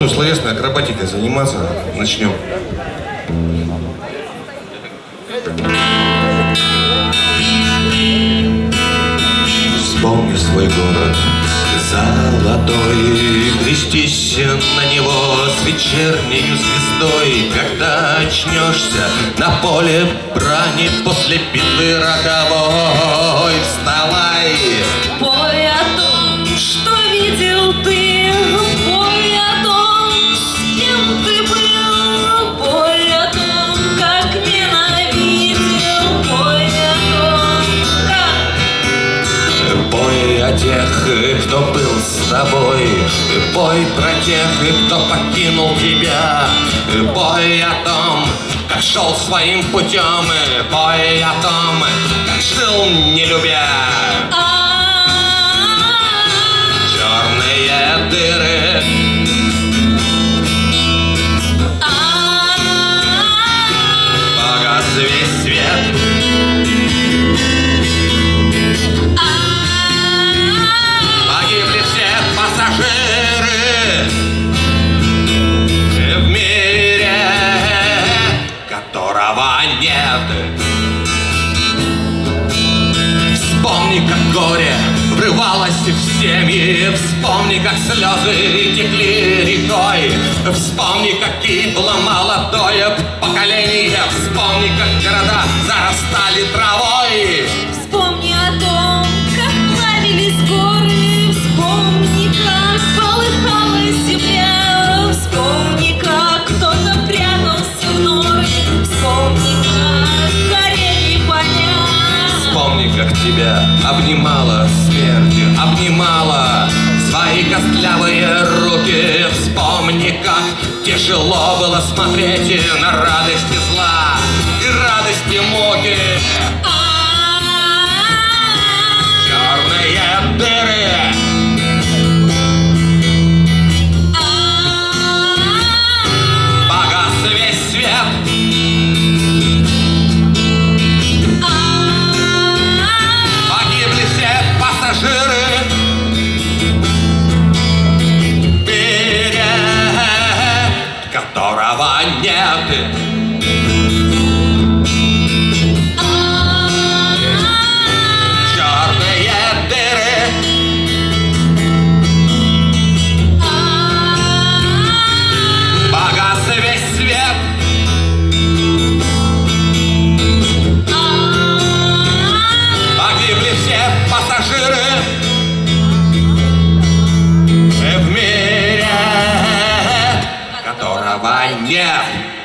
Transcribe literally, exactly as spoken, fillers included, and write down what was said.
буду словесной акробатикой заниматься. Начнем. Вспомни свой город золотой, крестись на него с вечернею звездой. Когда очнешься на поле брани после битвы роковой, вставай, пой о том, что видел ты, пой о том, с кем ты был, пой о том, как ненавидел, пой о том, как... Пой о тех, кто был с тобой, пой про тех, кто покинул тебя, пой о том, как шел своим путем, пой о том, как жил не любя. Черные дыры, погас весь свет, погибли все пассажиры в мире, которого нет. Вспомни, как горе врывалось в семьи, вспомни, как слезы текли рекой, вспомни, как гибло молодое поколение, вспомни, как города зарастали травой. Вспомни о том, как плавились горы, вспомни, как полыхала земля, вспомни, как кто-то прятался в норы, вспомни, как горели поля. Вспомни, как тебя обнимала смерть, обнимала свои костлявые руки. Вспомни, как тяжело было смотреть на радости зла и радости муки. Черные дыры, погас весь свет, погибли все пассажиры в мире, которого нет. Пассажиры в мире, которого нет.